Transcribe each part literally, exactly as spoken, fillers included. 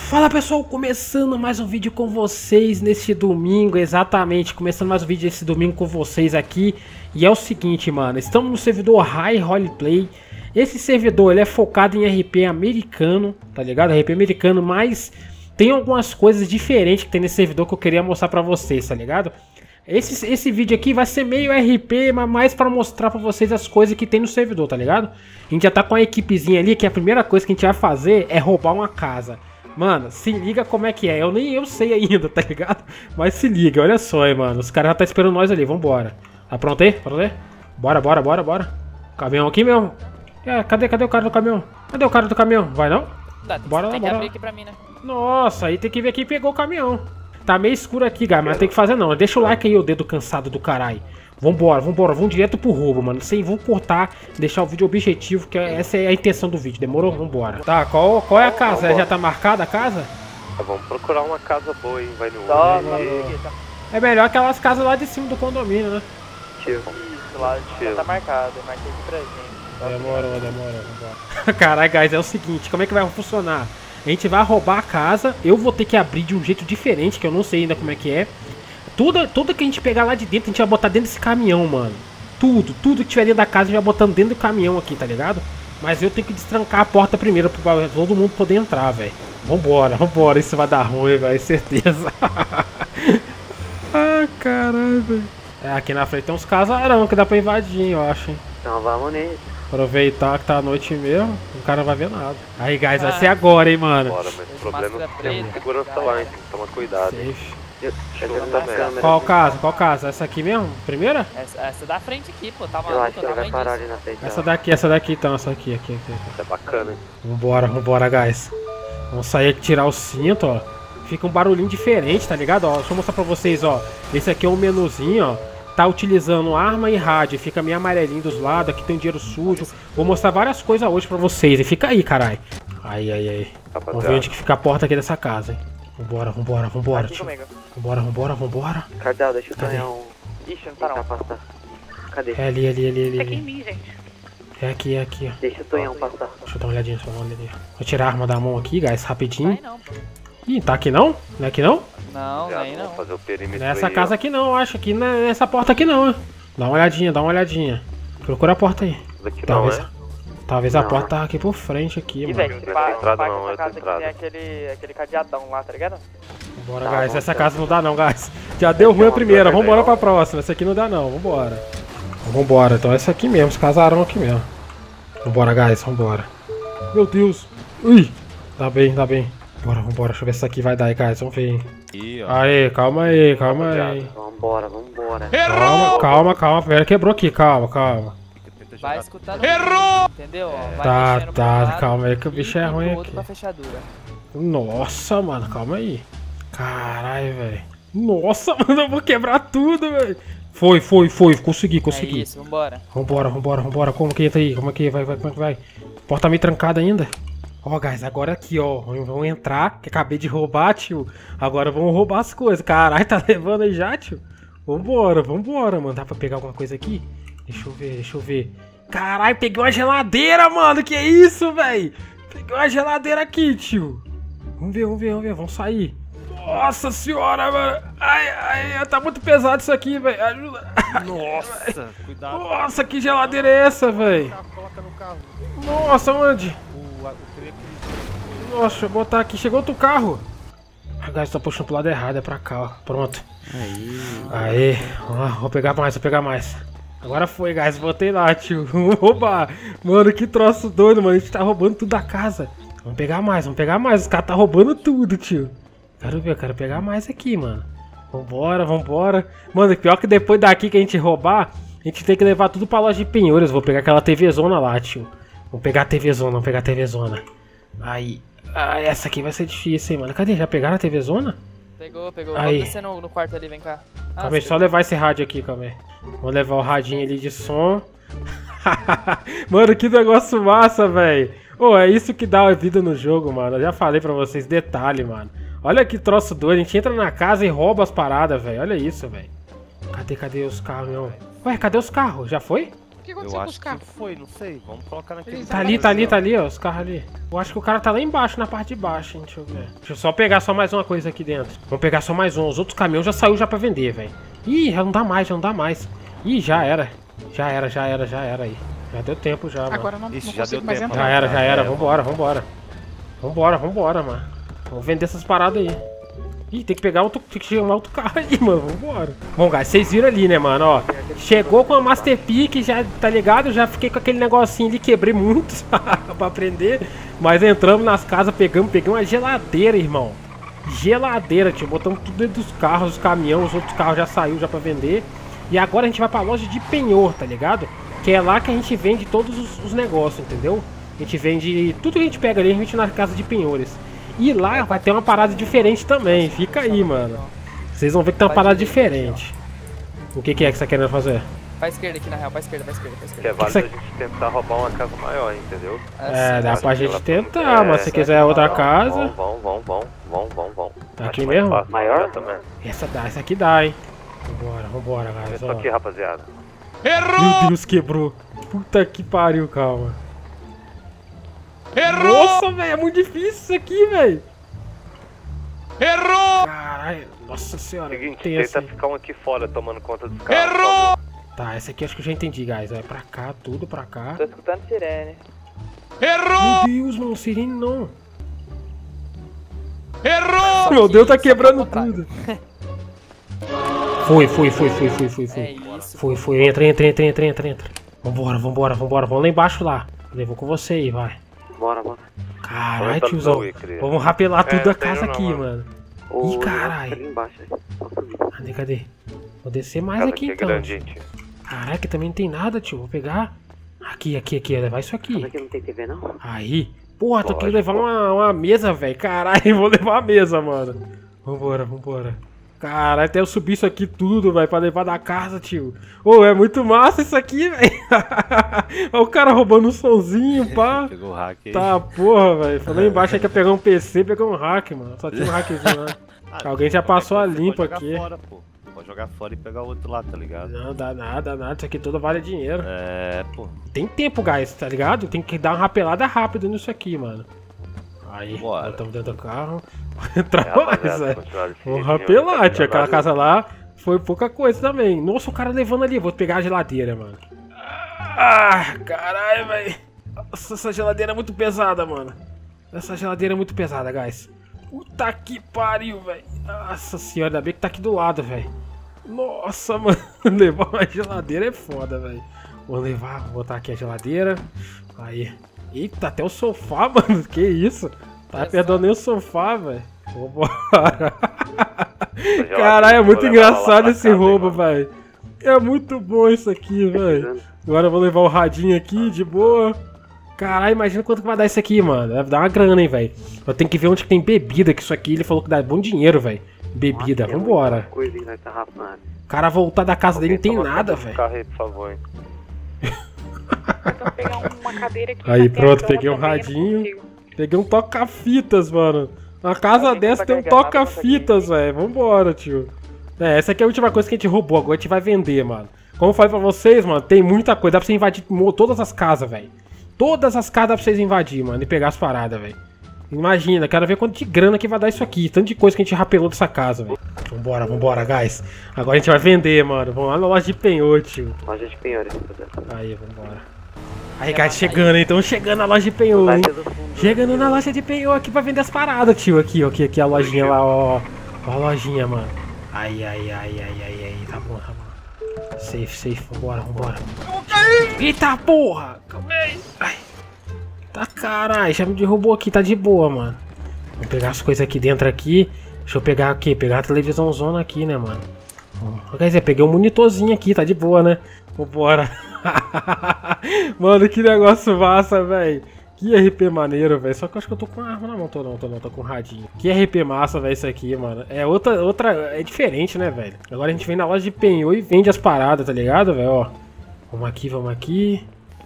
Fala pessoal, começando mais um vídeo com vocês neste domingo, exatamente, começando mais um vídeo esse domingo com vocês aqui. E é o seguinte, mano, estamos no servidor High Roleplay. Esse servidor ele é focado em R P americano, tá ligado? R P americano, mas tem algumas coisas diferentes que tem nesse servidor que eu queria mostrar pra vocês, tá ligado? Esse, esse vídeo aqui vai ser meio R P, mas mais pra mostrar pra vocês as coisas que tem no servidor, tá ligado? A gente já tá com a equipezinha ali, que a primeira coisa que a gente vai fazer é roubar uma casa. Mano, se liga como é que é. Eu nem eu sei ainda, tá ligado? Mas se liga, olha só aí, mano. Os caras já tá esperando nós ali, vambora. Tá pronto aí? Pronto aí? Bora, bora, bora, bora. Caminhão aqui mesmo. É, cadê, cadê o cara do caminhão? Cadê o cara do caminhão? Vai não? Tá, tem, bora lá, tem bora que lá. abrir aqui pra mim, né? Nossa, aí tem que ver quem pegou o caminhão. Tá meio escuro aqui, galera, mas tem que fazer não. Deixa o like aí, o dedo cansado do caralho. Vambora, vambora, vamos direto pro roubo, mano. Sem, vamos cortar, deixar o vídeo objetivo, que essa é a intenção do vídeo. Demorou? Vambora. Tá, qual, qual é a casa? Vambora. Já tá marcada a casa? Tá, vamos procurar uma casa boa, hein? Vai no Tá, olho. tá. É melhor aquelas casas lá de cima do condomínio, né? Tio. Isso lá já tá marcado, eu marquei aqui pra gente. Demorou, demorou, vambora. Caralho, guys, é o seguinte, como é que vai funcionar? A gente vai roubar a casa, eu vou ter que abrir de um jeito diferente, que eu não sei ainda como é que é. Tudo, tudo que a gente pegar lá de dentro, a gente vai botar dentro desse caminhão, mano. Tudo, tudo que tiver dentro da casa, a gente vai botando dentro do caminhão aqui, tá ligado? Mas eu tenho que destrancar a porta primeiro, pra todo mundo poder entrar, velho. Vambora, vambora, isso vai dar ruim, velho, certeza. Ah, caralho, velho. É, aqui na frente tem uns casarão que dá pra invadir, eu acho, hein. Então vamos nisso. Aproveitar que tá à noite mesmo, o cara não vai ver nada. Aí, guys, vai Ah. ser agora, hein, mano. Bora, mas o problema é que tem preta, segurança cara. lá, hein? Tem que tomar cuidado. hein? Safe. Eu, eu também. Qual casa? Qual casa? Essa aqui mesmo? Primeira? Essa, essa da frente aqui, pô, tá Eu maluco, acho que tá ele vai bem parar disso. ali na frente. Essa daqui, essa daqui então, essa aqui, aqui, aqui, aqui. Isso é bacana, hein? Vambora, vambora, guys. Vamos sair aqui, tirar o cinto, ó. Fica um barulhinho diferente, tá ligado? Ó, deixa eu mostrar pra vocês, ó. Esse aqui é um menuzinho, ó. Tá utilizando arma e rádio. Fica meio amarelinho dos lados. Aqui tem dinheiro sujo. Vou mostrar várias coisas hoje pra vocês. E fica aí, caralho. Aí, aí, aí. Vamos ver onde que fica a porta aqui dessa casa, hein. Vambora, vambora, vambora, Aqui tio. comigo. Vambora, vambora, vambora. Cadê? Deixa eu Cadê? ganhar um. Ixi, não tá não. passar. Cadê? É ali, ali, ali, ali. Tá aqui em ali. mim, gente. É aqui, é aqui, ó. Deixa o Tonhão passar. Deixa eu dar uma olhadinha, só uma olhadinha. Vou tirar a arma da mão aqui, guys, rapidinho. Vai não, pô. Ih, tá aqui não? Não é aqui não? Não, Já, nem vamos não. fazer o perímetro Nessa aí, casa ó. aqui não, eu acho. Aqui não é nessa porta aqui não, hein. Dá uma olhadinha, dá uma olhadinha. Procura a porta aí. Isso daqui não, Talvez, é? talvez a Não. porta tá aqui por frente aqui, E, mano. velho, Não se tem pá, entrada pá não, que é essa casa aqui entrada. tem aquele, aquele cadeadão lá, tá ligado? Bora, Tá, guys. vamos Essa ver. casa não dá não, guys. Já deu ruim a uma primeira, câmera vambora aí, pra ó. próxima. Essa aqui não dá não, vambora. Vambora, então essa aqui mesmo, esse casarão aqui mesmo. Vambora, guys, vambora. Meu Deus. Ui, tá bem, tá bem. Bora, vambora, deixa eu ver se essa aqui vai dar aí, guys. Vamos ver, hein. Aí, ó. Aê, calma aí, calma aí. Vambora, vambora. Calma, calma, calma. Primeiro quebrou aqui, calma, calma. Tenta Vai jogar- escutando. Errou! Entendeu? Vai Tá, mexendo pra um tá, lado calma aí que o e bicho é pro ruim outro aqui. pra fechadura. Nossa, mano, calma aí. Caralho, velho. Nossa, mano, eu vou quebrar tudo, velho. Foi, foi, foi, consegui, consegui. É isso, vambora. Vambora, vambora, vambora. Como que entra aí? Como é que vai, vai, como é que vai? Porta meio trancada ainda. Ó, guys, agora aqui, ó. Vamos entrar, que acabei de roubar, tio. Agora vamos roubar as coisas. Caralho, tá levando aí já, tio? Vambora, vambora, mano. Dá pra pegar alguma coisa aqui? Deixa eu ver, deixa eu ver. Caralho, peguei uma geladeira, mano. Que isso, velho? Peguei uma geladeira aqui, tio. Vamos ver, vamos ver, vamos ver. Vamos sair. Nossa senhora, mano. Ai, ai, tá muito pesado isso aqui, velho. Ajuda. Nossa, cuidado. Nossa, que geladeira é essa, velho? Coloca no carro. Nossa, onde? O, a- o treco. Nossa, deixa eu botar aqui. Chegou outro carro. Ah, guys, tô puxando pro lado errado. É pra cá, ó. Pronto. Aí. Aê. Ó, vou pegar mais, vou pegar mais. Agora foi, guys. Botei lá, tio. Vamos roubar. Mano, que troço doido, mano. A gente tá roubando tudo da casa. Vamos pegar mais, vamos pegar mais. Os caras tá roubando tudo, tio. Quero ver, eu quero pegar mais aqui, mano. Vambora, vambora. Mano, pior que depois daqui que a gente roubar, a gente tem que levar tudo pra loja de penhores. Vou pegar aquela T V zona lá, tio. Vamos pegar a T V zona, vamos pegar a T V zona. Aí. Ah, essa aqui vai ser difícil, hein, mano. Cadê? Já pegaram a T V zona? Pegou, pegou. Aí. Vamos descer no, no quarto ali, vem cá. Ah, Calma aí, você só levar esse rádio aqui, calma aí. Vamos levar o radinho ali de som. Mano, que negócio massa, velho. Ô, é isso que dá a vida no jogo, mano. Eu já falei pra vocês, detalhe, mano. Olha que troço doido, a gente entra na casa e rouba as paradas, velho. Olha isso, velho. Cadê, cadê os carros, não? Ué, cadê os carros? Já foi? O que Eu aconteceu com acho os que carros? foi, não sei. Vamos colocar naquele... Eles Tá ali, tá ali, tá ali, ó, os carros ali. Eu acho que o cara tá lá embaixo, na parte de baixo, hein, deixa eu ver. Deixa eu só pegar só mais uma coisa aqui dentro. Vamos pegar só mais um, os outros caminhões já saiu já pra vender, velho. Ih, já não dá mais, já não dá mais. Ih, já era. Já era, já era, já era aí. Já deu tempo já, mano. Agora não, Ixi, não já consigo deu mais tempo, entrar. Já era, já era, É, vambora, vambora. Vambora, vambora, mano. Vamos vender essas paradas aí. Ih, tem que pegar outro, tem que chamar outro carro aí, mano, vambora. Bom, guys, vocês viram ali, né, mano, ó. Chegou com a Master Peak, já, tá ligado? Já fiquei com aquele negocinho ali, quebrei muito pra aprender. Mas entramos nas casas, pegamos, peguei uma geladeira, irmão. Geladeira, tio, botamos tudo dentro dos carros, os caminhões, os outros carros já saiu já pra vender. E agora a gente vai pra loja de penhor, tá ligado? Que é lá que a gente vende todos os, os negócios, entendeu? A gente vende tudo que a gente pega ali, a gente na casa de penhores. E lá vai ter uma parada diferente também, fica aí, mano. Vocês vão ver que tem uma parada diferente. O que, que é que você tá querendo fazer? Pra esquerda aqui na real, pra esquerda, pra esquerda, pra esquerda. Que é válido a gente tentar roubar uma casa maior, entendeu? É, dá pra gente tentar, É, mas se quiser outra Vão, casa. vão, vão, vão, vão, vão, vão. Aqui Acho mais mesmo? fácil, Maior? também. Essa dá, essa aqui dá, hein? Vambora, vambora, guys. Isso Ó. aqui, rapaziada. Meu Deus, quebrou. Puta que pariu, calma. Errou! Nossa, velho, é muito difícil isso aqui, velho. Errou! Caralho, nossa senhora. Seguinte, tem tenta essa... ficar um aqui fora tomando conta dos carros. Errou! Tá, essa aqui acho que eu já entendi, guys. Vai pra cá, tudo pra cá. Tô escutando sirene. Meu Deus, mano, sirene não. Errou! Meu Deus, tá quebrando tudo. Foi, foi, foi, foi, foi, foi, foi. É isso. Foi, foi, entra, entra, entra, entra, entra, entra. Vambora, vambora, vambora. Vamos lá embaixo lá. Levou com você aí, vai. Bora, bora. Caralho, Vamos tiozão. dar um oi, Vamos rapelar tudo É, da tem casa não, aqui, mano. mano. O Ih, negócio caralho. tá ali embaixo, aí. Só subir. Cadê, cadê? Vou descer mais Casa aqui aqui é então. grande, tio. gente. Caralho, aqui também não tem nada, tio. Vou pegar. Aqui, aqui, aqui. Levar isso Mas aqui. aqui não tem T V, não? Aí. Porra, tô querendo Lógico. levar uma, uma mesa, velho. Caralho, vou levar uma mesa, mano. Vambora, vambora. Caralho, até eu subir isso aqui tudo, velho, pra levar da casa, tio. Ô, é muito massa isso aqui, velho. Olha o cara roubando um sonzinho, pá. Pegou o hack aí. Tá, porra, velho. Falou embaixo aí que ia pegar um P C, pegou um hack, mano. Só tinha um hackzinho lá. Ah, Alguém já passou a você pode limpa jogar aqui. Fora, pô. Pode jogar fora e pegar o outro lá, tá ligado? Não, dá nada, nada. Isso aqui tudo vale dinheiro. É, pô. Tem tempo, guys, tá ligado? Tem que dar uma rapelada rápida nisso aqui, mano. Aí, Bora. botamos dentro do carro. Entrar É, mais, rapaziada, velho. continuar desse Vamos jeitinho, rapelar, tá tio. Aquela ligado? casa lá foi pouca coisa também. Nossa, o cara levando ali. Vou pegar a geladeira, mano. Ah, caralho, velho. Nossa, essa geladeira é muito pesada, mano. Essa geladeira é muito pesada, guys. Puta que pariu, velho. Nossa senhora, ainda bem que tá aqui do lado, velho. Nossa, mano. Levar uma geladeira é foda, velho. Vou levar, vou botar aqui a geladeira. Aí. Eita, até o sofá, mano. Que isso? Tá perdendo nem o sofá, velho. Vambora. Caralho, é muito engraçado esse roubo, velho. É muito bom isso aqui, velho. Agora eu vou levar o radinho aqui, de boa. Caralho, imagina quanto que vai dar isso aqui, mano. Deve dar uma grana, hein, velho. Eu tenho que ver onde que tem bebida, que isso aqui ele falou que dá bom dinheiro, velho. Bebida, Nossa, é vambora. muita coisa que vai estar rapando. O cara voltar da casa dele não tem Toma nada, conta dos velho. carros aí, por favor, hein. Então pegar uma cadeira aqui. Aí, na pronto, tela peguei um também, eu não radinho. consigo. Peguei um toca-fitas, mano. Na casa Alguém dessa tá tem um carregando toca-fitas, velho. Vambora, tio. É, essa aqui é a última coisa que a gente roubou. Agora a gente vai vender, mano. Como eu falei pra vocês, mano, tem muita coisa. Dá pra você invadir mo- todas as casas, velho. Todas as casas dá pra vocês invadir, mano. E pegar as paradas, velho. Imagina, quero ver quanto de grana que vai dar isso aqui. Tanto de coisa que a gente rapelou dessa casa, velho. Vambora, vambora, guys. Agora a gente vai vender, mano. Vamos lá na loja de penhor, tio. Loja de penhores, rapaziada. Aí, vambora. Aí, guys, chegando, hein? Então chegando na loja de penhor, hein? Chegando na loja de penhor aqui pra vender as paradas, tio. Aqui, ó. Aqui, aqui a lojinha lá, ó. Ó a lojinha, mano. Aí, aí, aí, aí, aí, aí. Tá bom, tá bom. Safe, safe. Vambora, vambora. Eita porra! Calma aí. Ai. Tá caralho, já me derrubou aqui, tá de boa, mano. Vou pegar as coisas aqui dentro aqui. Deixa eu pegar aqui, pegar a televisão zona aqui, né, mano. Quer dizer, peguei um monitorzinho aqui, tá de boa, né? Vambora. Mano, que negócio massa, velho. Que R P maneiro, velho. Só que eu acho que eu tô com a arma na mão. Tô não, tô não, tô com um radinho. Que R P massa, velho, isso aqui, mano. É outra, outra... É diferente, né, velho? Agora a gente vem na loja de penhor e vende as paradas, tá ligado, velho? Ó. Vamos aqui, vamos aqui.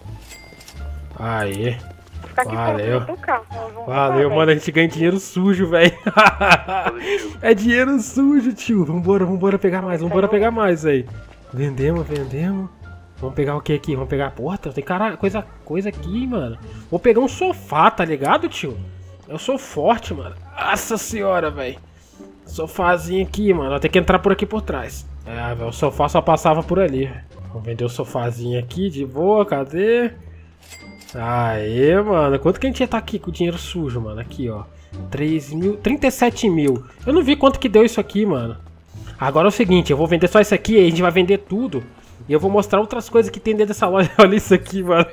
Aí. Ficar aqui Valeu. fora do carro. nós vamos Valeu, roubar, mano. A gente ganha dinheiro sujo, velho. É dinheiro sujo, tio. Vambora, vambora pegar mais. Vambora pegar mais, velho. Vendemos, vendemos. Vamos pegar o que aqui? Vamos pegar... Porra, tem cara, coisa, coisa aqui, mano. Vou pegar um sofá, tá ligado, tio? Eu sou forte, mano. Nossa senhora, velho. Sofazinho aqui, mano. Vou ter que entrar por aqui por trás. É, velho, o sofá só passava por ali. Vamos vender o sofazinho aqui, de boa. Cadê? Aê, mano. Quanto que a gente ia tá aqui com o dinheiro sujo, mano? Aqui, ó. três mil... trinta e sete mil. Eu não vi quanto que deu isso aqui, mano. Agora é o seguinte, eu vou vender só isso aqui, a gente vai vender tudo. E eu vou mostrar outras coisas que tem dentro dessa loja. Olha isso aqui, mano.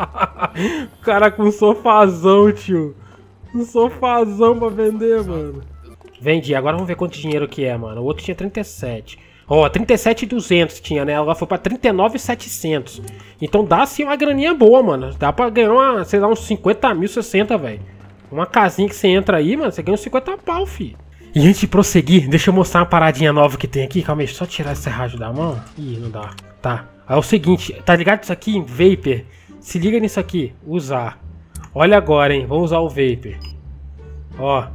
O cara com um sofazão, tio. Um sofazão pra vender, mano. Vendi, agora vamos ver quanto dinheiro que é, mano. O outro tinha trinta e sete. Ó, oh, trinta e sete mil e duzentos tinha, né? Ela foi pra trinta e nove mil e setecentos. Então dá sim uma graninha boa, mano. Dá pra ganhar, uma, sei lá, uns cinquenta mil, sessenta, velho. Uma casinha que você entra aí, mano, você ganha uns cinquenta pau, fi. E antes de prosseguir, deixa eu mostrar uma paradinha nova que tem aqui. Calma aí, só tirar esse rádio da mão. Ih, não dá. Tá. É o seguinte, tá ligado isso aqui em Vapor? Se liga nisso aqui. Usar. Olha agora, hein. Vamos usar o Vapor. Ó.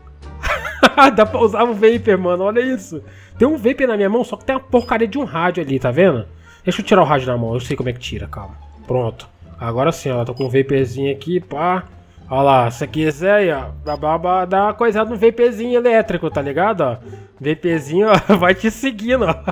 Dá pra usar o Vapor, mano. Olha isso. Tem um Vapor na minha mão, só que tem uma porcaria de um rádio ali, tá vendo? Deixa eu tirar o rádio da mão. Eu sei como é que tira, calma. Pronto. Agora sim, ó. Tô com um Vaporzinho aqui, pá. Olha lá, se você quiser aí, ó, dá uma coisada no vapezinho elétrico, tá ligado, ó? Vapezinho, ó, vai te seguindo, ó.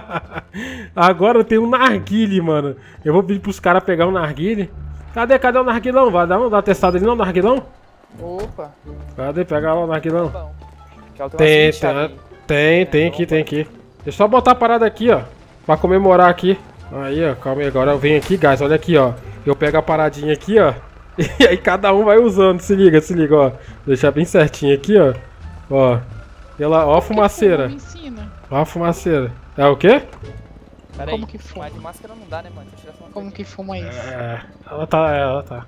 Agora eu tenho um narguile, mano. Eu vou pedir pros caras pegar um narguile. Cadê, cadê o narguilão? Vai dar uma testada ali não, narguilão? Opa. Cadê? Pega lá o narguilão. Tá tem, tem, tem, tem aqui, tem aqui. Deixa eu só botar a parada aqui, ó, pra comemorar aqui. Aí, ó, calma aí, agora eu venho aqui, guys, olha aqui, ó. Eu pego a paradinha aqui, ó. E aí cada um vai usando, se liga, se liga, ó. Deixar bem certinho aqui, ó. Ó. Ela, ó a fumaceira. Ó a fumaceira. É o quê? Pera Como aí. que fuma? Mas de máscara não dá, né, mano? Deixa eu tirar essa Como que fuma isso? É, ela tá, ela tá.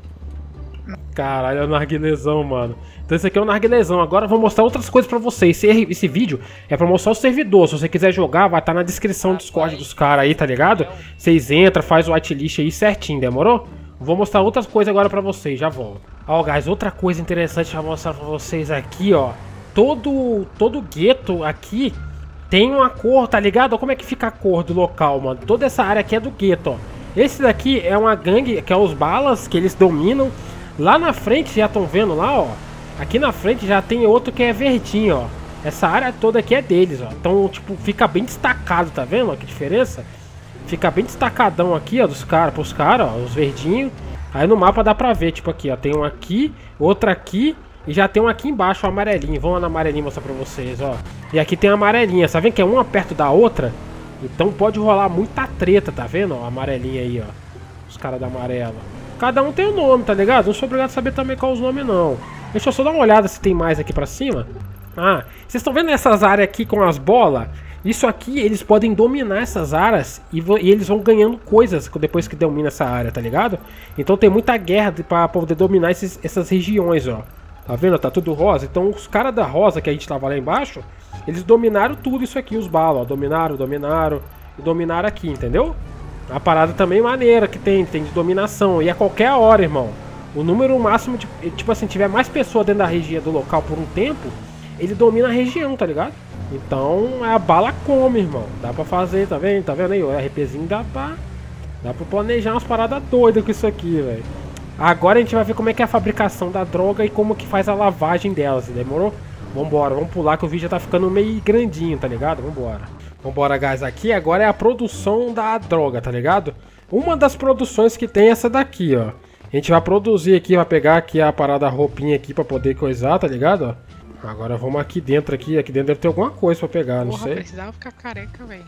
Caralho, é o narguilezão, mano. Então esse aqui é o narguilezão. Agora eu vou mostrar outras coisas pra vocês. Esse, esse vídeo é pra mostrar o servidor. Se você quiser jogar, vai estar tá na descrição do Discord dos caras aí, tá ligado? Vocês entram, faz o whitelist aí certinho, demorou? Vou mostrar outras coisas agora pra vocês, já volto. Ó, guys, outra coisa interessante pra mostrar pra vocês aqui, ó. Todo, todo gueto aqui tem uma cor, tá ligado? Ó como é que fica a cor do local, mano. Toda essa área aqui é do gueto, ó. Esse daqui é uma gangue, que é os balas, que eles dominam. Lá na frente, já estão vendo lá, ó. Aqui na frente já tem outro que é verdinho, ó. Essa área toda aqui é deles, ó. Então, tipo, fica bem destacado, tá vendo? Ó, que diferença. Fica bem destacadão aqui, ó, dos caras, pros caras, ó, os verdinhos. Aí no mapa dá pra ver, tipo aqui, ó, tem um aqui, outro aqui e já tem um aqui embaixo, o amarelinho. Vamos lá no amarelinho mostrar pra vocês, ó. E aqui tem a amarelinha, tá vendo que é uma perto da outra? Então pode rolar muita treta, tá vendo, ó, a amarelinha aí, ó. Os caras da amarela. Cada um tem um nome, tá ligado? Não sou obrigado a saber também qual os nomes, não. Deixa eu só dar uma olhada se tem mais aqui pra cima. Ah, vocês estão vendo essas áreas aqui com as bolas? Isso aqui, eles podem dominar essas áreas e, e eles vão ganhando coisas depois que domina essa área, tá ligado? Então tem muita guerra pra poder dominar esses, essas regiões, ó. Tá vendo? Tá tudo rosa. Então os caras da rosa que a gente tava lá embaixo, eles dominaram tudo isso aqui, os balas, ó. Dominaram, dominaram e dominaram aqui, entendeu? A parada também maneira que tem, tem de dominação. E a qualquer hora, irmão. O número máximo, de, tipo assim, tiver mais pessoas dentro da região do local por um tempo, ele domina a região, tá ligado? Então a bala come, irmão. Dá pra fazer, tá vendo? Tá vendo aí? O RPzinho dá pra. Dá pra planejar umas paradas doidas com isso aqui, velho. Agora a gente vai ver como é que é a fabricação da droga e como que faz a lavagem delas, demorou? Vambora, vamos pular que o vídeo já tá ficando meio grandinho, tá ligado? Vambora. Vambora, guys. Aqui agora é a produção da droga, tá ligado? Uma das produções que tem é essa daqui, ó. A gente vai produzir aqui, vai pegar aqui a parada, a roupinha aqui pra poder coisar, tá ligado? Ó. Agora vamos aqui dentro, aqui, aqui dentro deve ter alguma coisa pra pegar, não Porra, sei. precisava ficar careca, velho.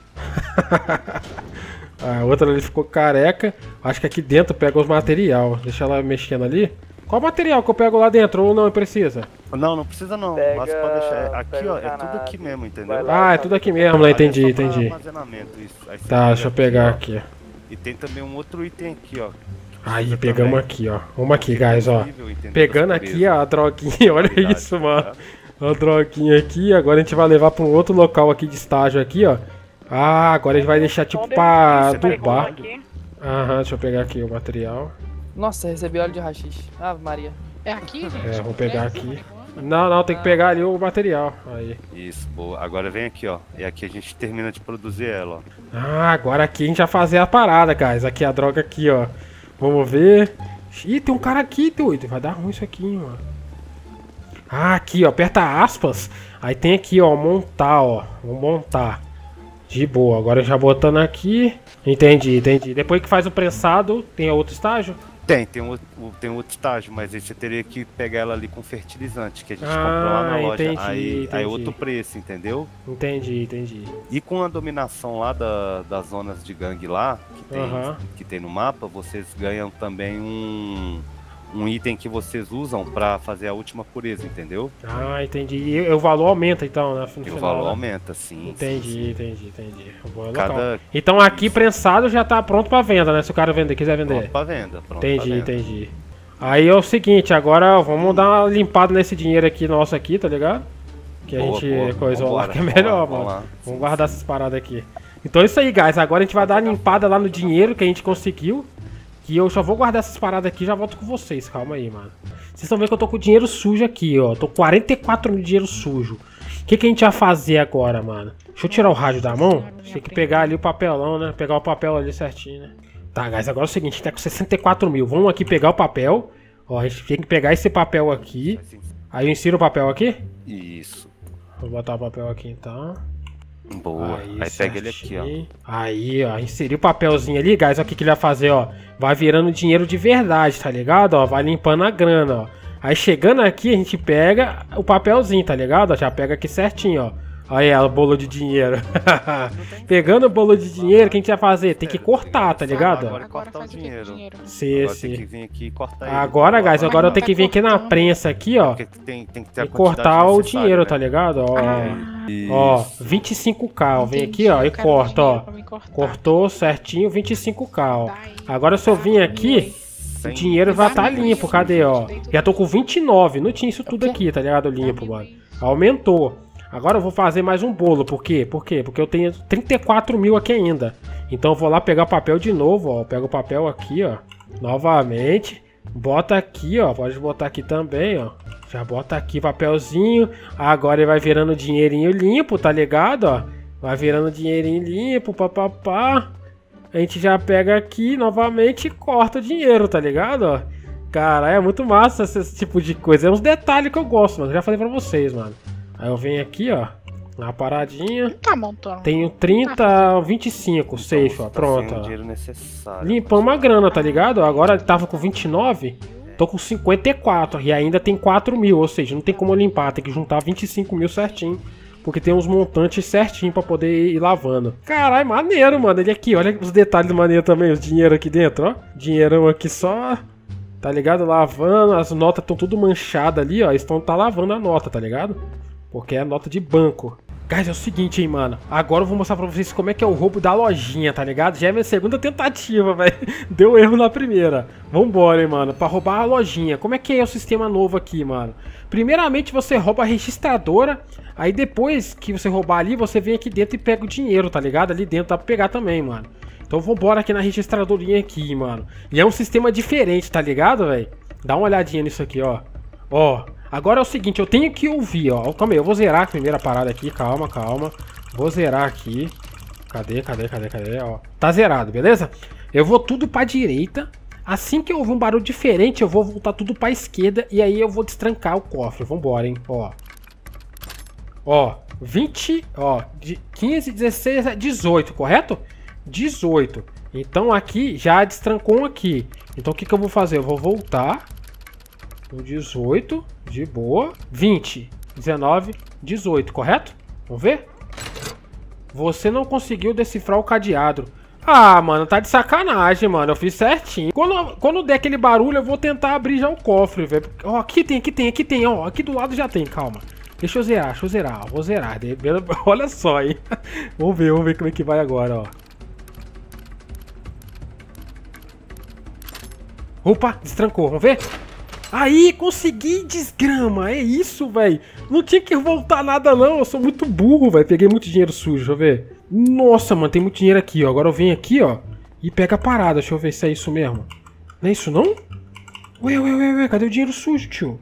A outra ali ficou careca. Acho que aqui dentro pega os material. Deixa ela mexendo ali. Qual material que eu pego lá dentro ou não precisa? Não, não precisa não. Pega- Mas pode deixar. Aqui, pega ó, o é tudo cannabis, aqui mesmo, entendeu? vai lá. Ah, é tudo aqui mesmo, né? Entendi, Aí é só pra entendi. armazenamento, isso. Aí você Tá, pega deixa eu pegar ó. aqui. E tem também um outro item aqui, ó. Aí, Precisa pegamos também. aqui, ó. Vamos aqui, guys, ó. Possível, entendeu? Pegando Das aqui ó, a droguinha, olha Verdade, isso, mano. tá? A droguinha aqui, agora a gente vai levar pra um outro local aqui de estágio aqui, ó. Ah, agora a gente vai deixar tipo pra adubar. Aham, deixa eu pegar aqui o material. Nossa, recebi óleo de rachixe. Ave Maria. É aqui, gente? É, vou pegar aqui. Não, não, tem que pegar ali o material. Aí. Isso, boa. Agora vem aqui, ó. E aqui a gente termina de produzir ela, ó. Ah, agora aqui a gente vai fazer a parada, guys. Aqui a droga aqui, ó. Vamos ver. Ih, tem um cara aqui, doido. Vai dar ruim isso aqui, mano. Ah, aqui, ó. Aperta aspas. Aí tem aqui, ó. Montar, ó. Vamos montar. De boa. Agora já botando aqui. Entendi, entendi. Depois que faz o prensado, tem outro estágio? Tem, tem, um, tem outro estágio, mas aí você teria que pegar ela ali com fertilizante, que a gente Ah, comprou lá na loja. entendi, aí, entendi. aí é outro preço, entendeu? Entendi, entendi. E com a dominação lá da, das zonas de gangue lá, que tem, Aham. que tem no mapa, vocês ganham também um, um item que vocês usam pra fazer a última pureza, entendeu? Ah, entendi. E o valor aumenta então, né? No E o final, valor né? aumenta, sim. Entendi, sim, sim. entendi, entendi. Bom, é Cada- local. Então aqui prensado já tá pronto pra venda, né? Se o cara vender, quiser vender. Pronto pra venda. Pronto Entendi, pra venda. entendi. Aí é o seguinte, agora vamos dar uma limpada nesse dinheiro aqui nosso aqui, tá ligado? Que a Boa, gente boa. coisou lá Vambora, que é vamos melhor, lá, mano. vamos lá. Vamos guardar essas paradas aqui. Então é isso aí, guys. Agora a gente vai dar uma limpada lá no dinheiro que a gente conseguiu. Que eu só vou guardar essas paradas aqui e já volto com vocês. Calma aí, mano. Vocês estão vendo que eu tô com dinheiro sujo aqui, ó. Tô com quarenta e quatro mil de dinheiro sujo. O que, que a gente vai fazer agora, mano? Deixa eu tirar o rádio da mão. Tem que pegar ali o papelão, né? Pegar o papel ali certinho, né? Tá, guys. Agora é o seguinte. A gente tá com sessenta e quatro mil. Vamos aqui pegar o papel. Ó, a gente tem que pegar esse papel aqui. Aí eu insiro o papel aqui. Isso. Vou botar o papel aqui então. Boa. Aí, pega ele aqui, ó. certinho. Aí, ó, inseri o papelzinho ali, guys. Olha o que, que ele vai fazer, ó. Vai virando dinheiro de verdade, tá ligado? Ó, vai limpando a grana, ó. Aí chegando aqui, a gente pega o papelzinho, tá ligado? Ó, já pega aqui certinho, ó. Aí, ó, o bolo de dinheiro. Pegando o bolo de dinheiro, o que a gente vai fazer? Tem que cortar, tá ligado? Agora Agora cortar o faz o que com dinheiro. dinheiro? Sim, Agora tem que sim. vir aqui e cortar ele. Agora, guys, Mas agora eu não tenho tá que vir aqui na cortando. prensa aqui, ó. Porque tem, tem que ter a E quantidade cortar o necessária, dinheiro, né? tá ligado? Ó, Ah, ó, vinte e cinco k, ó. Vem aqui, ó, e Eu quero corta, ó. dinheiro pra me cortar. Cortou certinho, vinte e cinco k, ó. Daí. Agora se eu vim aqui, o Sem- dinheiro vai estar limpo, cadê, ó? Já tô com vinte e nove, não tinha isso tudo aqui, tá ligado? Limpo, mano. Aumentou. Agora eu vou fazer mais um bolo, por quê? Por quê? Porque eu tenho trinta e quatro mil aqui ainda. Então eu vou lá pegar o papel de novo, ó. Pega o papel aqui, ó. Novamente. Bota aqui, ó. Pode botar aqui também, ó. Já bota aqui papelzinho. Agora ele vai virando dinheirinho limpo, tá ligado, ó? Vai virando dinheirinho limpo, papapá. A gente já pega aqui novamente e corta o dinheiro, tá ligado, ó? Caralho, é muito massa esse, esse tipo de coisa. É uns detalhes que eu gosto, mano. Eu já falei pra vocês, mano. Aí eu venho aqui, ó. Na paradinha. Tá montando. Tenho trinta, vinte e cinco, safe, ó. Tá sem Pronto, o ó. dinheiro necessário. Limpamos a grana, tá ligado? Agora ele tava com vinte e nove. Tô com cinquenta e quatro. E ainda tem quatro mil. Ou seja, não tem como limpar. Tem que juntar vinte e cinco mil certinho. Porque tem uns montantes certinho pra poder ir lavando. Caralho, maneiro, mano. Ele aqui, olha os detalhes do maneiro também. Os dinheiro aqui dentro, ó. Dinheirão aqui só. Tá ligado? Lavando. As notas estão tudo manchadas ali, ó. Eles estão tá lavando a nota, tá ligado? Porque é a nota de banco. Guys, é o seguinte, hein, mano. Agora eu vou mostrar pra vocês como é que é o roubo da lojinha, tá ligado? Já é minha segunda tentativa, velho. Deu erro na primeira. Vambora, hein, mano. Pra roubar a lojinha. Como é que é o sistema novo aqui, mano? Primeiramente, você rouba a registradora. Aí depois que você roubar ali, você vem aqui dentro e pega o dinheiro, tá ligado? Ali dentro dá pra pegar também, mano. Então vambora aqui na registradorinha aqui, mano. E é um sistema diferente, tá ligado, velho? Dá uma olhadinha nisso aqui, ó. Ó. Agora é o seguinte, eu tenho que ouvir, ó. Calma aí, eu vou zerar a primeira parada aqui. Calma, calma. Vou zerar aqui. Cadê, cadê, cadê, cadê? Ó. Tá zerado, beleza? Eu vou tudo pra direita. Assim que eu ouvir um barulho diferente, eu vou voltar tudo pra esquerda. E aí eu vou destrancar o cofre. Vambora, hein? Ó. Ó. vinte, ó. De quinze, dezesseis, dezoito, correto? dezoito. Então aqui já destrancou um aqui. Então o que que eu vou fazer? Eu vou voltar. O dezoito, de boa. vinte, dezenove, dezoito, correto? Vamos ver? Você não conseguiu decifrar o cadeado. Ah, mano, tá de sacanagem, mano. Eu fiz certinho. Quando, quando der aquele barulho, eu vou tentar abrir já o cofre, velho. Ó, aqui tem, aqui tem, aqui tem, ó. Aqui do lado já tem, calma. Deixa eu zerar, deixa eu zerar, ó. Vou zerar. Olha só, hein. Vamos ver, vamos ver como é que vai agora, ó. Opa, destrancou, vamos ver? Aí, consegui, desgrama. É isso, velho. Não tinha que voltar nada, não. Eu sou muito burro, velho. Peguei muito dinheiro sujo, deixa eu ver. Nossa, mano, tem muito dinheiro aqui, ó. Agora eu venho aqui, ó. E pega a parada. Deixa eu ver se é isso mesmo. Não é isso, não? Ué, ué, ué, ué. Cadê o dinheiro sujo, tio?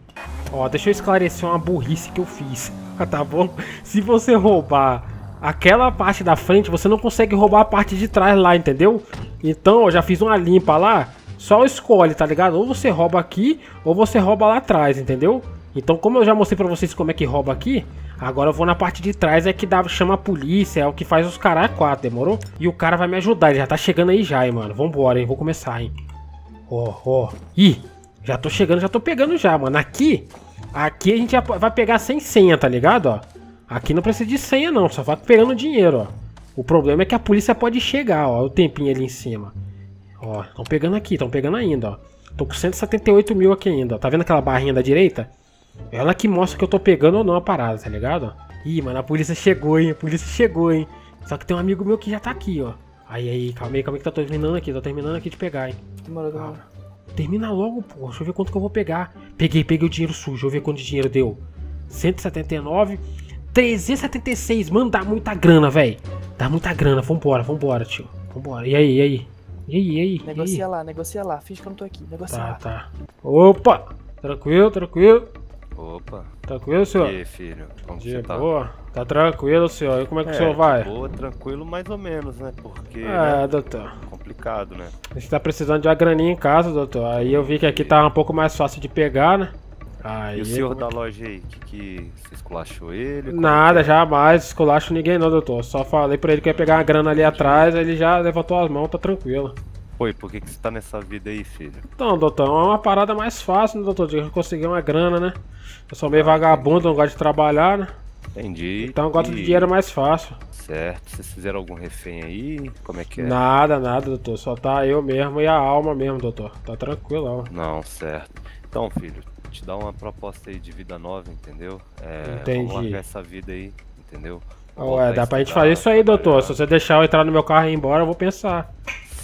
Ó, deixa eu esclarecer uma burrice que eu fiz, tá bom? Se você roubar aquela parte da frente, você não consegue roubar a parte de trás lá, entendeu? Então, eu já fiz uma limpa lá, só escolhe, tá ligado? Ou você rouba aqui, ou você rouba lá atrás, entendeu? Então, como eu já mostrei pra vocês como é que rouba aqui, agora eu vou na parte de trás, é que dá, chama a polícia, é o que faz os caras quatro, demorou? E o cara vai me ajudar, ele já tá chegando aí já, hein, mano. Vambora, hein, vou começar, hein. Ó, ó. Ih, já tô chegando, já tô pegando já, mano. Aqui, aqui a gente já vai pegar sem senha, tá ligado, ó? Aqui não precisa de senha não, só vai pegando dinheiro, ó. O problema é que a polícia pode chegar, ó, o tempinho ali em cima. Ó, estão pegando aqui, estão pegando ainda, ó. Tô com cento e setenta e oito mil aqui ainda, ó. Tá vendo aquela barrinha da direita? Ela que mostra que eu tô pegando ou não a parada, tá ligado? Ih, mano, a polícia chegou, hein, a polícia chegou, hein. Só que tem um amigo meu que já tá aqui, ó. Aí, aí, calma aí, calma aí que tá terminando aqui, tô terminando aqui de pegar, hein. Demorou, demorou. Termina logo, pô. Deixa eu ver quanto que eu vou pegar. Peguei, peguei o dinheiro sujo. Deixa eu ver quanto de dinheiro deu. cento e setenta e nove. trezentos e setenta e seis. Mano, dá muita grana, velho. Dá muita grana. Vambora, vambora, tio. Vambora. E aí, e aí? E aí, e aí? Negocia e aí? lá, negocia lá. Finge que eu não tô aqui. Negocia Tá, lá. tá. Opa! Tranquilo, tranquilo. Opa. Tranquilo, senhor? E aí, filho? Como De você tá? boa. Tá tranquilo, senhor. E como é que o senhor vai? Boa, tranquilo, mais ou menos, né? Porque É, né, doutor. complicado, né? A gente tá precisando de uma graninha em casa, doutor. Aí eu vi que aqui tá um pouco mais fácil de pegar, né? Aí, E o senhor como é da loja aí, que, que você esculachou ele? Como Nada, que é? jamais esculacho ninguém não, doutor. Só falei pra ele que ia pegar uma grana ali atrás, ele já levantou as mãos, tá tranquilo. Pô, e por que, que você tá nessa vida aí, filho? Então, doutor, é uma parada mais fácil, né, doutor? De conseguir uma grana, né? Eu sou meio vagabundo, não gosto de trabalhar, né? Entendi. Então eu gosto E- de dinheiro mais fácil. Certo. Vocês fizeram algum refém aí? Como é que é? Nada, nada, doutor. Só tá eu mesmo e a alma mesmo, doutor. Tá tranquilão. Não, certo. Então, filho, te dá uma proposta aí de vida nova, entendeu? É, Entendi. Vamos largar essa vida aí, entendeu? Ué, Voltar dá a pra gente estudar, fazer isso aí, doutor. trabalhar. Se você deixar eu entrar no meu carro e ir embora, eu vou pensar.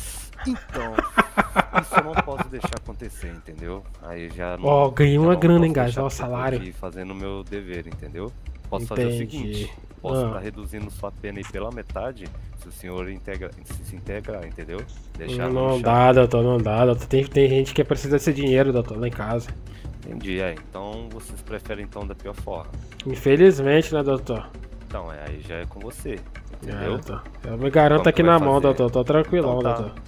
Então, isso eu não posso deixar acontecer, entendeu? Aí já não. Ó, ganhei já uma não grana, posso hein, guys? deixar Ó, o porque eu tô salário. aqui fazendo o meu dever, entendeu? Posso fazer o Entendi. seguinte: posso Ah. estar reduzindo sua pena aí pela metade se o senhor integra, se, se integrar, entendeu? Deixar Não no chão. dá, doutor, não dá, doutor. Tem, tem gente que precisa desse dinheiro, doutor, lá em casa. Entendi, é. Então vocês preferem então da pior forma. Infelizmente, né, doutor? Então, é, aí já é com você, É, entendeu? doutor. Eu me garanto Como aqui que vai na mão, fazer? doutor. Tô tranquilão, Então tá. doutor.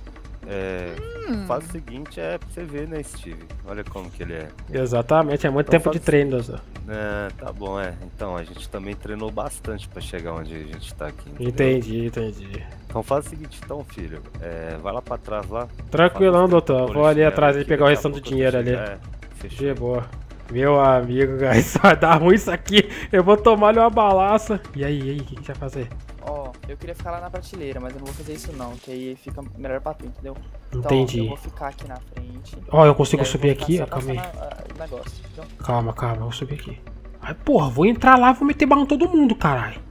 É, faz o seguinte, é pra você ver, né, Steve? Olha como que ele é. Exatamente, é muito Então tempo de faz- treino, doutor. É, tá bom, é. Então, a gente também treinou bastante pra chegar onde a gente tá aqui. entendeu? Entendi, entendi. Então faz o seguinte, então, filho. É, vai lá pra trás lá. Tranquilão, Faz os doutor. trinta Vou ali polichinelo atrás e aqui, pegar o daqui a restante do pouco eu dinheiro tô ali. chegando. É, fechou. De boa. Meu amigo, guys, vai dar ruim isso aqui. Eu vou tomar-lhe uma balaça. E aí, e aí, o que a gente vai fazer? Ó, eu queria ficar lá na prateleira, mas eu não vou fazer isso não, que aí fica melhor pra tu, entendeu? Então, Entendi. eu vou ficar aqui na frente. Ó, eu consigo e aí eu subir vou aqui? ficar Ó, só calma aí. passando a- a- o negócio, então. Calma, calma, eu vou subir aqui. Ai, porra, vou entrar lá e vou meter bala em todo mundo, caralho.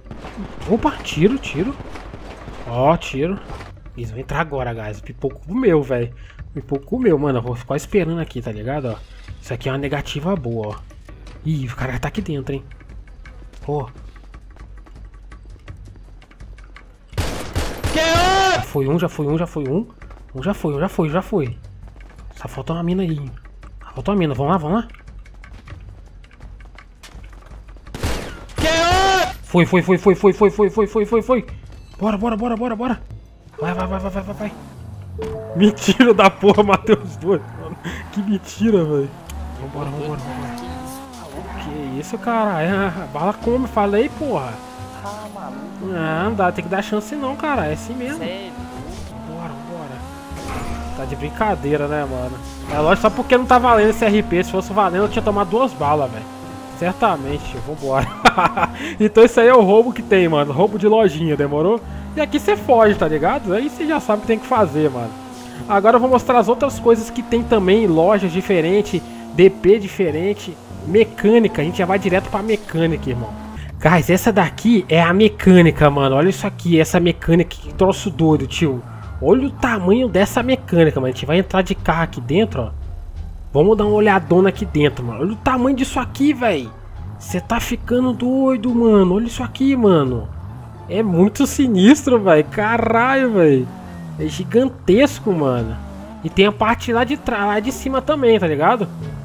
Opa, tiro, tiro. Ó, tiro. Eles vão entrar agora, guys. Pipoco meu, velho. Pipoco meu, mano. Eu vou ficar esperando aqui, tá ligado? Ó. Isso aqui é uma negativa boa, ó. Ih, o cara já tá aqui dentro, hein. Pô. Já foi um, já foi um, já foi um. Um já foi, um já foi, já foi. Só falta uma mina aí. Só falta uma mina. Vamos lá, vamos lá. Foi, foi, foi, foi, foi, foi, foi, foi, foi, foi, foi. Bora, bora, bora, bora, bora. Vai, vai, vai, vai, vai, vai, vai. Mentira da porra, matei os dois, mano. Que mentira, velho. Vambora, vambora, vambora. Que isso, caralho. Ah, bala come, falei, porra. Ah, maluco, Ah, não dá, tem que dar chance não, cara. É assim mesmo. sério. Vambora, vambora. Tá de brincadeira, né, mano? É lógico, só porque não tá valendo esse R P. Se fosse valendo, eu tinha tomado duas balas, velho. Certamente, vambora. Então isso aí é o roubo que tem, mano. Roubo de lojinha, demorou? E aqui você foge, tá ligado? Aí você já sabe o que tem que fazer, mano. Agora eu vou mostrar as outras coisas que tem também. Lojas diferentes, D P diferente, mecânica. A gente já vai direto pra mecânica, irmão. Guys, essa daqui é a mecânica, mano. Olha isso aqui, essa mecânica. Que troço doido, tio. Olha o tamanho dessa mecânica, mano. A gente vai entrar de carro aqui dentro, ó. Vamos dar uma olhadona aqui dentro, mano. Olha o tamanho disso aqui, velho. Você tá ficando doido, mano. Olha isso aqui, mano. É muito sinistro, velho. Caralho, velho. É gigantesco, mano. E tem a parte lá de trás, lá de cima também, tá ligado?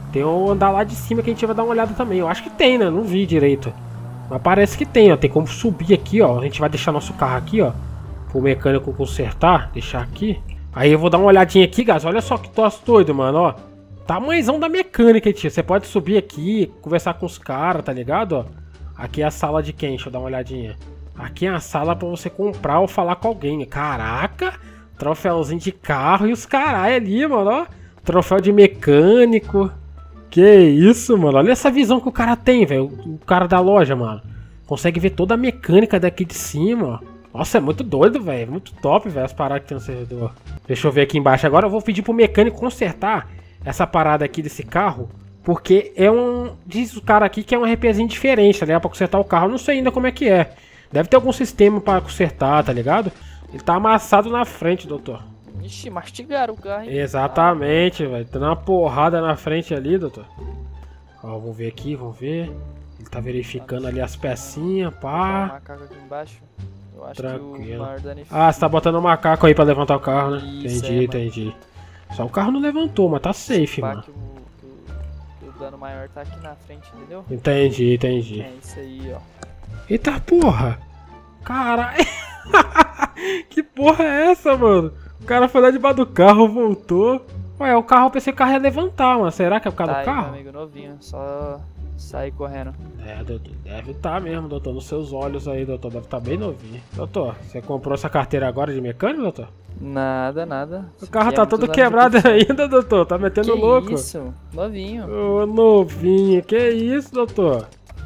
Tem o andar lá de cima que a gente vai dar uma olhada também. Eu acho que tem, né? Não vi direito. Mas parece que tem, ó. Tem como subir aqui, ó. A gente vai deixar nosso carro aqui, ó. Pro mecânico consertar. Deixar aqui. Aí eu vou dar uma olhadinha aqui, guys. Olha só que troço doido, mano, ó. Tamanhozão da mecânica, tio. Você pode subir aqui, conversar com os caras, tá ligado, ó. Aqui é a sala de quem? Deixa eu dar uma olhadinha. Aqui é a sala pra você comprar ou falar com alguém. Caraca! Troféuzinho de carro e os caralho ali, mano, ó. Troféu de mecânico. Que isso, mano. Olha essa visão que o cara tem, velho. O cara da loja, mano. Consegue ver toda a mecânica daqui de cima, ó. Nossa, é muito doido, velho. Muito top, velho, as paradas que tem no servidor. Deixa eu ver aqui embaixo. Agora eu vou pedir pro mecânico consertar essa parada aqui desse carro. Porque é um... Diz o cara aqui que é um RPzinho diferente, tá ligado? Pra consertar o carro. Eu não sei ainda como é que é. Deve ter algum sistema pra consertar, tá ligado? Ele tá amassado na frente, doutor. Ixi, mastigaram o carro, hein? Exatamente, velho. Tá uma porrada na frente ali, doutor. Ó, vamos ver aqui, vamos ver. Ele tá verificando ali as pecinhas, pá. Tem um macaco aqui embaixo. Eu acho Tranquilo. que o maior dano... Ah, você tá botando um macaco aí pra levantar o carro, né? Isso, Entendi, é, entendi. Só o carro não levantou, mas tá safe, Pá, mano. que o, que o, que o dano maior tá aqui na frente, entendeu? Entendi, entendi. É isso aí, ó. Eita porra! Caralho! Que porra é essa, mano? O cara foi lá debaixo do carro, voltou. Ué, o carro, eu pensei que o carro ia levantar, mano. Será que é por causa Tá do aí, carro? meu amigo novinho, só sair correndo. É, doutor, deve estar mesmo, doutor. Nos seus olhos aí, doutor. Deve estar bem novinho. Doutor, você comprou essa carteira agora de mecânico, doutor? Nada, nada. O carro Aqui é tá muitos todo anos de quebrado profissão. ainda, doutor. Tá metendo Que louco. isso? Novinho. Ô, novinho. Que isso, doutor?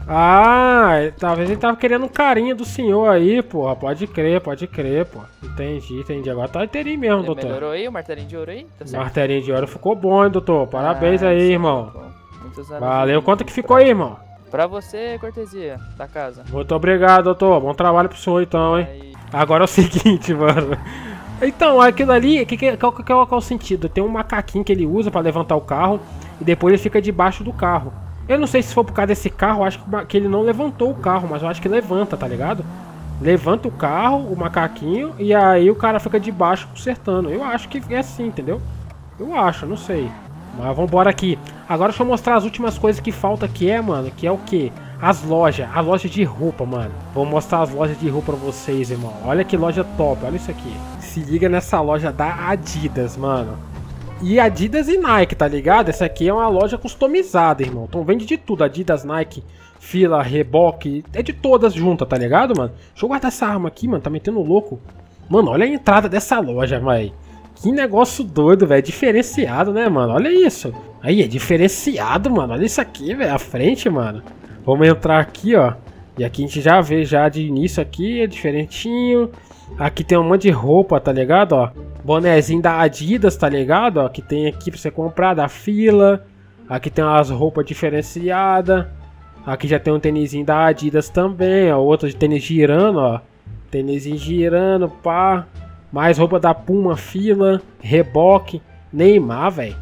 Ah, talvez ele tava querendo um carinho do senhor aí, porra. Pode crer, pode crer, pô. Entendi, entendi. Agora tá inteirinho mesmo, Ele doutor. melhorou aí o martelinho de ouro aí? Tá certo? Martelinho de ouro ficou bom, hein, doutor. Parabéns Ah, aí, isso é irmão. bom. Muitos anos Valeu. de- Quanto que ficou aí, irmão? Pra você, cortesia da casa. Muito obrigado, doutor. Bom trabalho pro senhor, então, hein. Aí, Agora é o seguinte, mano. Então, aquilo ali, que, que, qual, qual, qual é o sentido? Tem um macaquinho que ele usa pra levantar o carro e depois ele fica debaixo do carro. Eu não sei se for por causa desse carro, eu acho que, que ele não levantou o carro, mas eu acho que levanta, tá ligado? Levanta o carro, o macaquinho, e aí o cara fica debaixo consertando. Eu acho que é assim, entendeu? Eu acho, não sei. Mas vambora aqui. Agora deixa eu mostrar as últimas coisas que falta aqui, é, mano, que é o quê? As lojas, a loja de roupa, mano. Vou mostrar as lojas de roupa pra vocês, irmão. Olha que loja top, olha isso aqui. Se liga nessa loja da Adidas, mano. E Adidas e Nike, tá ligado? Essa aqui é uma loja customizada, irmão. Então vende de tudo, Adidas, Nike, Fila, Reebok, é de todas juntas, tá ligado, mano? Deixa eu guardar essa arma aqui, mano, tá metendo louco. Mano, olha a entrada dessa loja, velho. Que negócio doido, velho, diferenciado, né, mano? Olha isso. Aí, é diferenciado, mano, olha isso aqui, velho, a frente, mano. Vamos entrar aqui, ó. E aqui a gente já vê já de início aqui, é diferentinho. Aqui tem um monte de roupa, tá ligado, ó. Bonezinho da Adidas, tá ligado, ó. Que tem aqui pra você comprar, da Fila. Aqui tem umas roupas diferenciadas. Aqui já tem um tênisinho da Adidas também, ó. Outro de tênis girando, ó. Tênisinho girando, pá. Mais roupa da Puma, Fila, Reebok, Neymar, velho.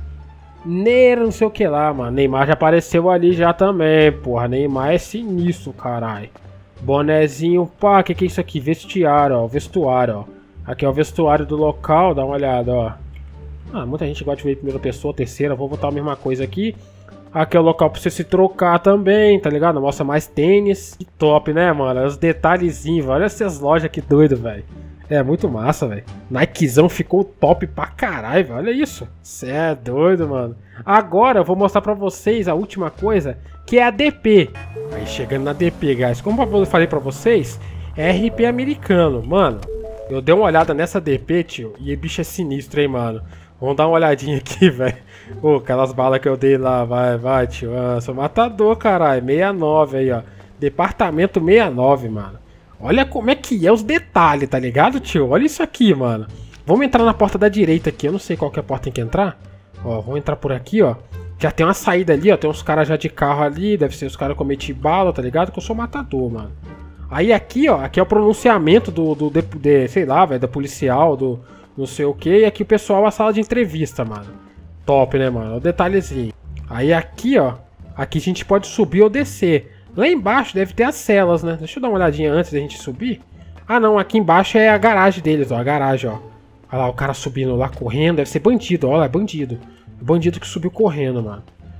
Neira, não sei o que lá, mano. Neymar já apareceu ali já também, porra. Neymar é sinistro, caralho. Bonezinho, pá, que que é isso aqui? Vestiário, ó, vestuário, ó. Aqui é o vestuário do local, dá uma olhada, ó. Ah, muita gente gosta de ver primeira pessoa, terceira, vou botar a mesma coisa aqui. Aqui é o local pra você se trocar também, tá ligado? Mostra mais tênis. Que top, né, mano? Os detalhezinhos, olha essas lojas que doido, velho. É muito massa, velho. Nikezão ficou top pra caralho, velho. Olha isso. Cê é doido, mano. Agora eu vou mostrar pra vocês a última coisa, que é a D P. Aí, chegando na D P, guys. Como eu falei pra vocês, é R P americano. Mano, eu dei uma olhada nessa D P, tio, e o bicho é sinistro, hein, mano. Vamos dar uma olhadinha aqui, velho. Ô, aquelas balas que eu dei lá, vai, vai, tio. Ah, sou matador, caralho. sessenta e nove aí, ó. Departamento sessenta e nove, mano. Olha como é que é os detalhes, tá ligado, tio? Olha isso aqui, mano. Vamos entrar na porta da direita aqui. Eu não sei qual que é a porta tem que entrar. Ó, vamos entrar por aqui, ó. Já tem uma saída ali, ó. Tem uns caras já de carro ali. Deve ser os caras com meti bala, tá ligado? Que eu sou matador, mano. Aí aqui, ó. Aqui é o pronunciamento do, do de, de, sei lá, velho, da policial, do não sei o que. E aqui o pessoal, a sala de entrevista, mano. Top, né, mano? O detalhezinho. Aí aqui, ó. Aqui a gente pode subir ou descer. Lá embaixo deve ter as celas, né? Deixa eu dar uma olhadinha antes da gente subir. Ah, não. Aqui embaixo é a garagem deles, ó. A garagem, ó. Olha lá o cara subindo lá, correndo. Deve ser bandido, ó. É bandido. Bandido que subiu correndo, mano.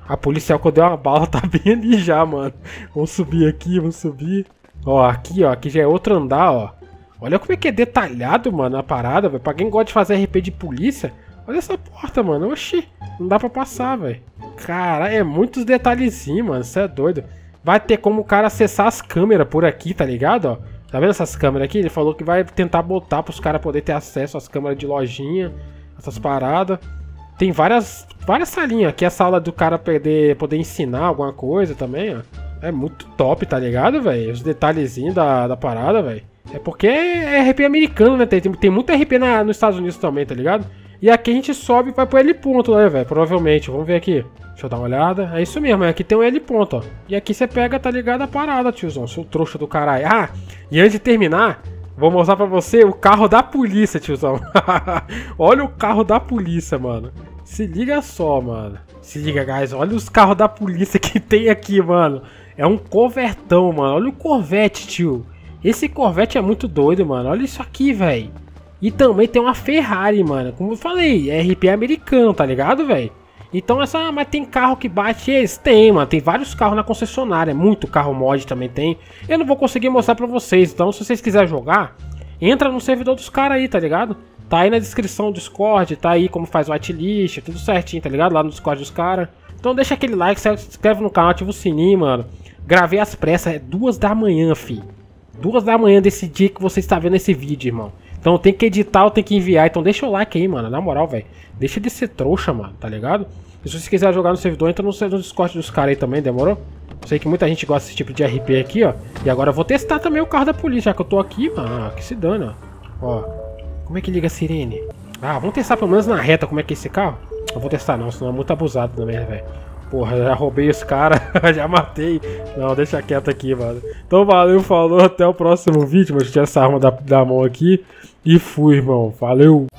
A policial que eu dei uma bala tá bem ali já, mano. Vamos subir aqui, vamos subir. Ó, aqui, ó. Aqui já é outro andar, ó. Olha como é que é detalhado, mano, a parada, velho. Pra quem gosta de fazer R P de polícia, olha essa porta, mano. Oxi, não dá pra passar, velho. Cara, é muitos detalhezinhos, mano. Isso é doido. Vai ter como o cara acessar as câmeras por aqui, tá ligado, ó? Tá vendo essas câmeras aqui? Ele falou que vai tentar botar pros caras poderem ter acesso às câmeras de lojinha, essas paradas. Tem várias, várias salinhas. Aqui é a sala do cara poder, poder ensinar alguma coisa também, ó. É muito top, tá ligado, velho? Os detalhezinhos da, da parada, velho. É porque é R P americano, né? Tem, tem muito R P na, nos Estados Unidos também, tá ligado? E aqui a gente sobe e vai pro L ponto, né, velho? Provavelmente. Vamos ver aqui. Deixa eu dar uma olhada. É isso mesmo, aqui tem um L ponto, ó. E aqui você pega, tá ligado, a parada, tiozão. Seu trouxa do caralho. Ah, e antes de terminar, vou mostrar pra você o carro da polícia, tiozão. Olha o carro da polícia, mano. Se liga só, mano. Se liga, guys. Olha os carros da polícia que tem aqui, mano. É um Corvetão, mano. Olha o Corvette, tio. Esse Corvette é muito doido, mano. Olha isso aqui, velho. E também tem uma Ferrari, mano. Como eu falei, é R P americano, tá ligado, velho? Então essa... Mas tem carro que bate eles? Tem, mano. Tem vários carros na concessionária. Muito carro mod também tem. Eu não vou conseguir mostrar pra vocês. Então se vocês quiserem jogar, entra no servidor dos caras aí, tá ligado? Tá aí na descrição do Discord. Tá aí como faz o whitelist. Tudo certinho, tá ligado? Lá no Discord dos caras. Então deixa aquele like, se inscreve no canal, ativa o sininho, mano. Gravei às pressas. É duas da manhã, fi. Duas da manhã desse dia que você está vendo esse vídeo, irmão. Então tem que editar, tem que enviar. Então deixa o like aí, mano. Na moral, velho. Deixa de ser trouxa, mano. Tá ligado? E se você quiser jogar no servidor, entra no, no Discord dos caras aí também, demorou? Sei que muita gente gosta desse tipo de R P aqui, ó. E agora eu vou testar também o carro da polícia, já que eu tô aqui, mano. Ah, que se dane, ó. Ó. Como é que liga a sirene? Ah, vamos testar pelo menos na reta como é que é esse carro? Não vou testar não, senão é muito abusado também, velho. Porra, já roubei os caras, já matei. Não, deixa quieto aqui, mano. Então valeu, falou, até o próximo vídeo. Mas eu tinha essa arma da, da mão aqui. E fui, irmão. Valeu.